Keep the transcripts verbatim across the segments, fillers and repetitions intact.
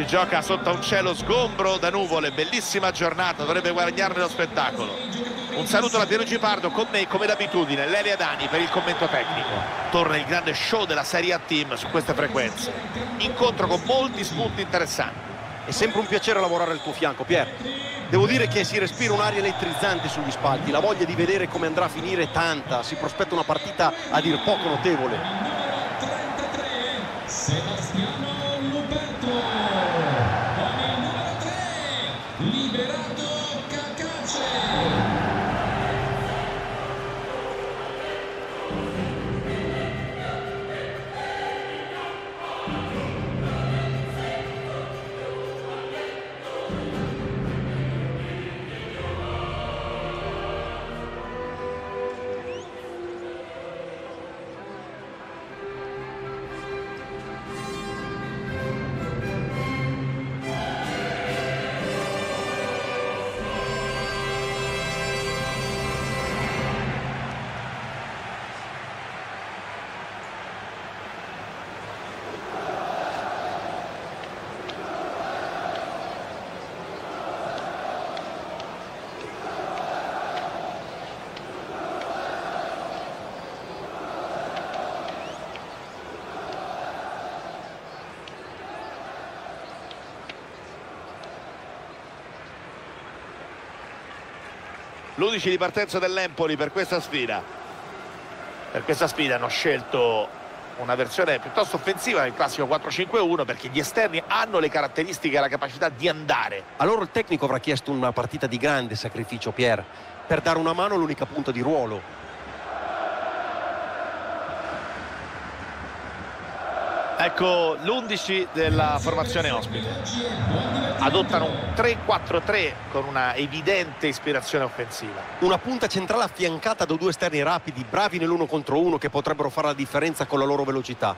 gioca sotto un cielo sgombro da nuvole, bellissima giornata, dovrebbe guadagnarne lo spettacolo. Un saluto da Piero Gipardo, con me come d'abitudine Lelia Dani per il commento tecnico. Torna il grande show della Serie A Team su queste frequenze, incontro con molti spunti interessanti. È sempre un piacere lavorare al tuo fianco, Pier. Devo dire che si respira un'aria elettrizzante sugli spalti, la voglia di vedere come andrà a finire è tanta, si prospetta una partita a dir poco notevole. L'undici di partenza dell'Empoli per questa sfida. Per questa sfida hanno scelto una versione piuttosto offensiva del classico quattro cinque uno, perché gli esterni hanno le caratteristiche e la capacità di andare. A loro il tecnico avrà chiesto una partita di grande sacrificio, Pier, per dare una mano all'unica punta di ruolo. Ecco l'undici della formazione ospite. Adottano un tre quattro tre con una evidente ispirazione offensiva. Una punta centrale affiancata da due esterni rapidi, bravi nell'uno contro uno, che potrebbero fare la differenza con la loro velocità.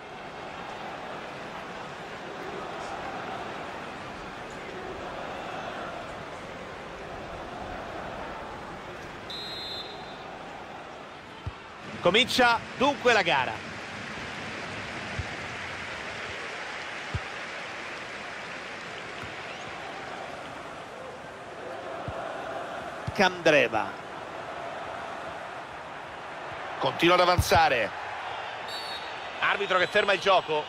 Comincia dunque la gara. Candreva continua ad avanzare, arbitro che ferma il gioco.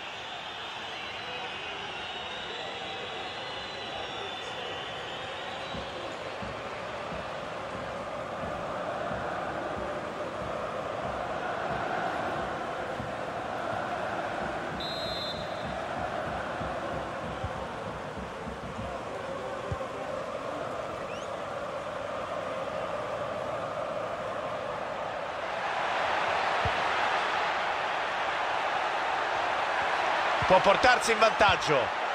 Può portarsi in vantaggio.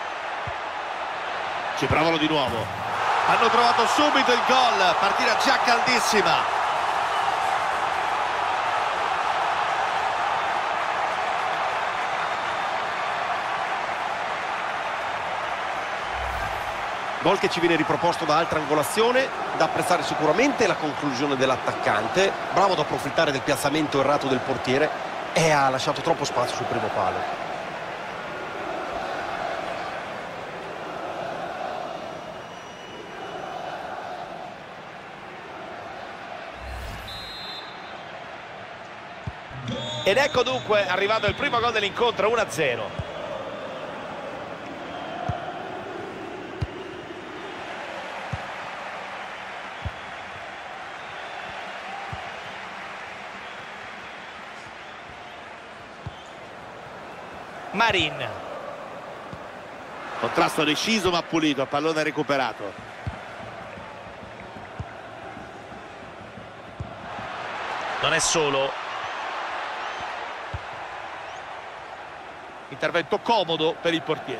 Ci provano di nuovo. Hanno trovato subito il gol. Partita già caldissima. Gol che ci viene riproposto da altra angolazione. Da apprezzare sicuramente la conclusione dell'attaccante. Bravo ad approfittare del piazzamento errato del portiere, e ha lasciato troppo spazio sul primo palo. Ed ecco dunque arrivato il primo gol dell'incontro, uno a zero. Marin. Contrasto deciso ma pulito, pallone recuperato. Non è solo. Intervento comodo per il portiere.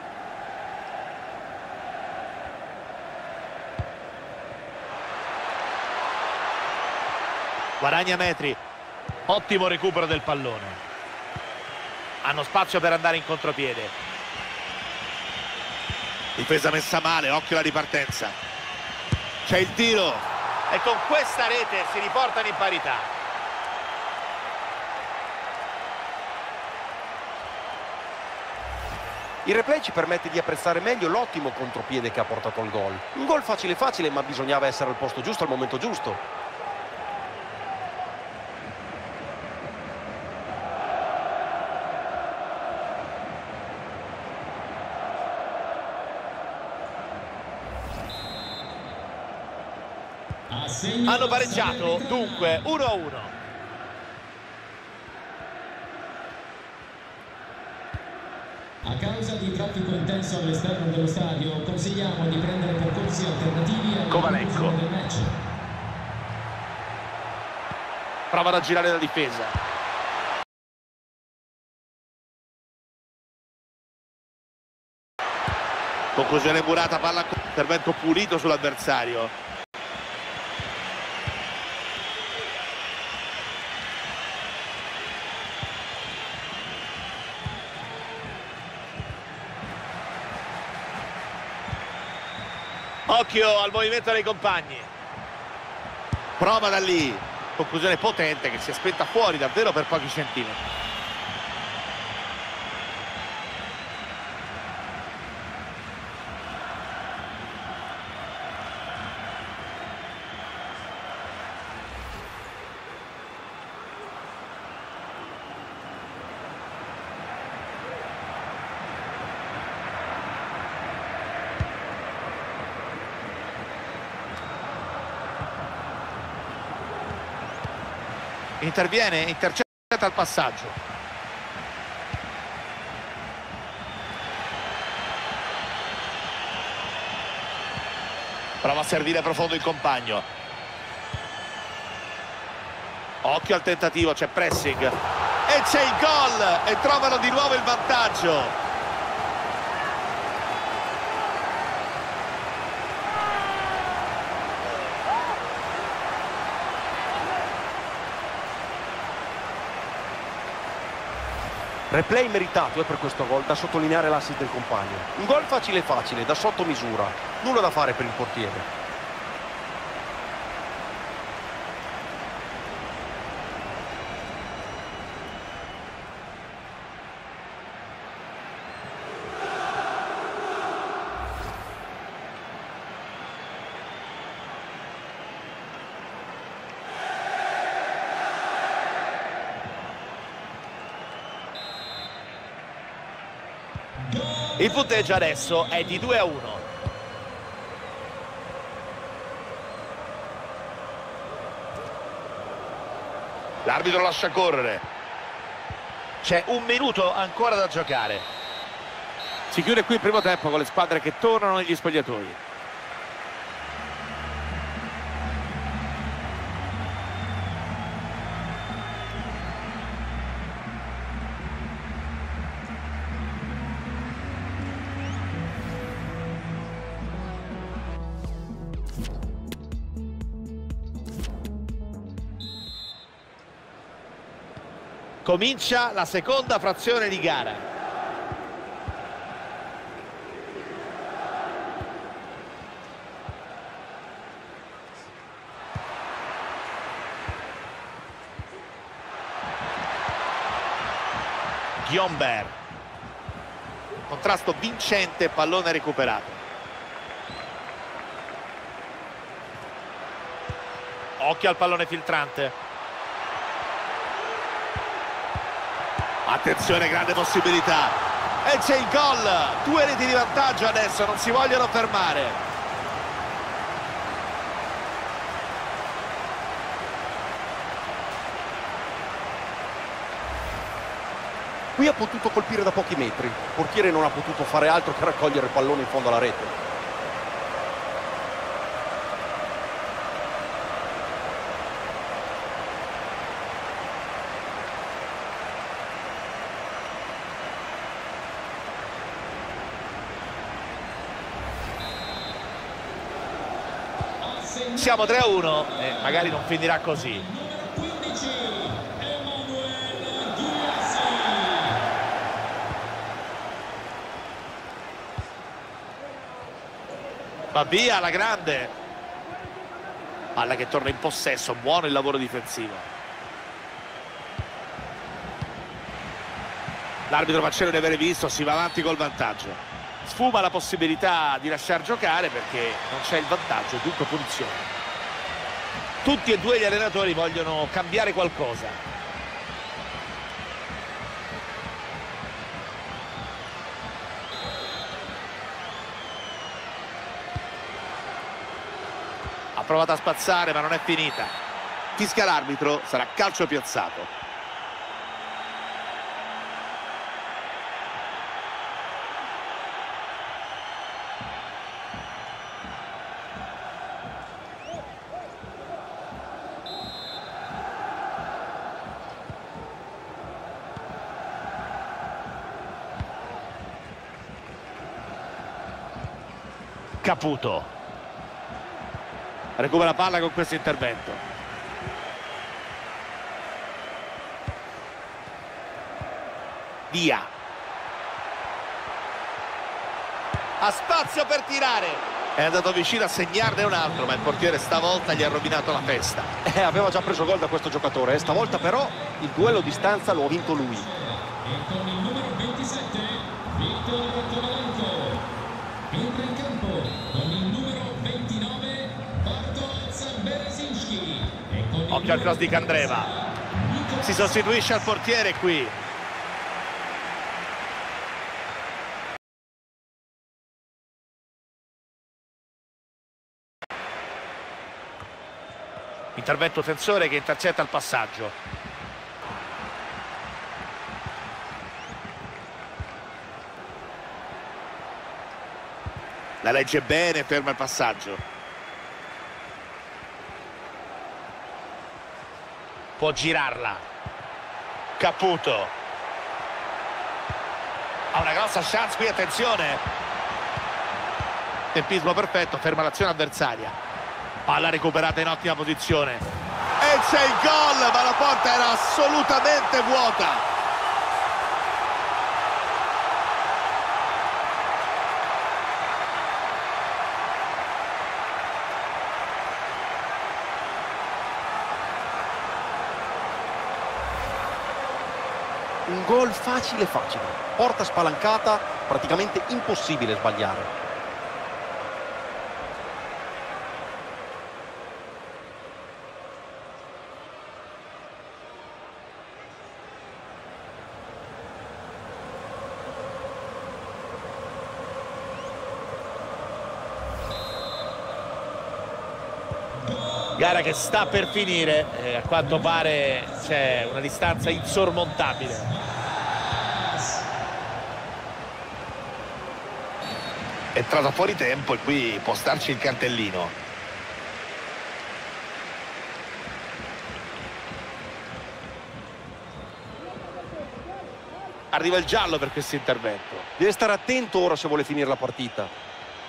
Guadagna metri. Ottimo recupero del pallone. Hanno spazio per andare in contropiede. Difesa messa male, occhio alla ripartenza. C'è il tiro. E con questa rete si riportano in parità. Il replay ci permette di apprezzare meglio l'ottimo contropiede che ha portato al gol. Un gol facile facile, ma bisognava essere al posto giusto al momento giusto. Hanno pareggiato, dunque uno a uno. A causa di traffico intenso all'esterno dello stadio, consigliamo di prendere percorsi alternativi alla Kovalenko del match. Provano a girare la difesa. Conclusione murata, palla, intervento pulito sull'avversario. Occhio al movimento dei compagni. Prova da lì. Conclusione potente che si è spenta fuori davvero per pochi centimetri. Interviene, intercetta il passaggio. Prova a servire profondo il compagno. Occhio al tentativo, c'è pressing. E c'è il gol! E trovano di nuovo il vantaggio. Replay meritato è per questo gol, da sottolineare l'assist del compagno. Un gol facile facile, da sotto misura. Nulla da fare per il portiere. Il punteggio adesso è di due a uno. L'arbitro lascia correre. C'è un minuto ancora da giocare. Si chiude qui il primo tempo con le squadre che tornano negli spogliatoi. Comincia la seconda frazione di gara. Gyomber. Contrasto vincente, pallone recuperato. Occhio al pallone filtrante. Attenzione, grande possibilità. E c'è il gol. Due reti di vantaggio adesso, non si vogliono fermare. Qui ha potuto colpire da pochi metri. Il portiere non ha potuto fare altro che raccogliere il pallone in fondo alla rete. Siamo tre a uno e magari non finirà così. Va via la grande. Palla che torna in possesso, buono il lavoro difensivo. L'arbitro fa cenno di avere visto, si va avanti col vantaggio. Sfuma la possibilità di lasciar giocare perché non c'è il vantaggio, dunque punizione. Tutti e due gli allenatori vogliono cambiare qualcosa. Ha provato a spazzare ma non è finita. Fischia l'arbitro, sarà calcio piazzato. Caputo recupera la palla con questo intervento. Via, ha spazio per tirare, è andato vicino a segnarne un altro ma il portiere stavolta gli ha rovinato la festa. Eh, aveva già preso gol da questo giocatore, eh. Stavolta però il duello a distanza lo ha vinto lui. E con il numero ventisette Victor Kovalenko entra in campo con il numero ventinove Bartosz Berezinski e con il Occhio al cross di Candreva, si sostituisce al portiere qui. Intervento Tensore che intercetta il passaggio. La legge bene, ferma il passaggio. Può girarla. Caputo. Ha una grossa chance qui, attenzione. Tempismo perfetto, ferma l'azione avversaria. Palla recuperata in ottima posizione. E c'è il gol, ma la porta era assolutamente vuota. Un gol facile facile, porta spalancata, praticamente impossibile sbagliare. Gara che sta per finire, eh, a quanto pare c'è una distanza insormontabile. È entrata fuori tempo e qui può starci il cartellino. Arriva il giallo per questo intervento. Deve stare attento ora se vuole finire la partita.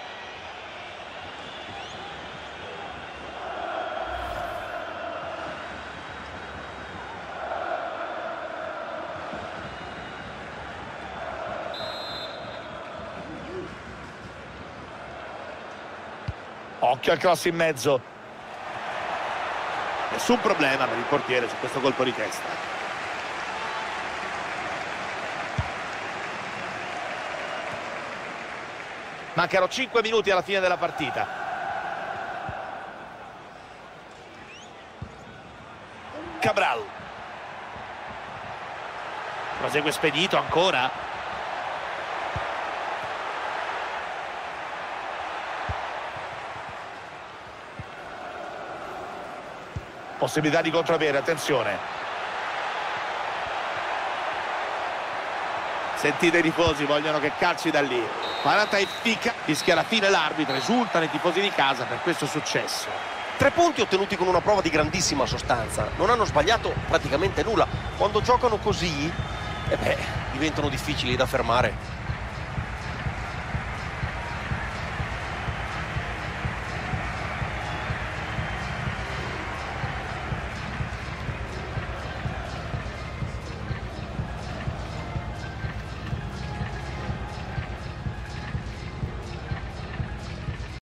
Occhio al cross in mezzo. Nessun problema per il portiere su questo colpo di testa. Mancano cinque minuti alla fine della partita. Cabral. Prosegue spedito ancora. Possibilità di contropiede, attenzione. Sentite i tifosi, vogliono che calci da lì. quaranta efficace, fischia alla fine l'arbitro, esultano i tifosi di casa per questo successo. Tre punti ottenuti con una prova di grandissima sostanza. Non hanno sbagliato praticamente nulla. Quando giocano così, eh beh, diventano difficili da fermare.